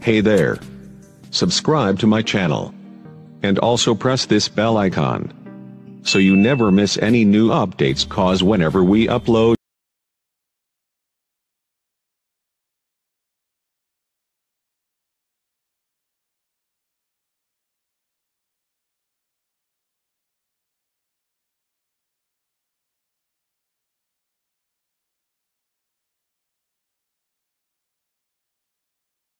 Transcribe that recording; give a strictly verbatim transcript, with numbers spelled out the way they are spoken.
Hey there. Subscribe to my channel. And also press this bell icon, so you never miss any new updates, cause whenever we upload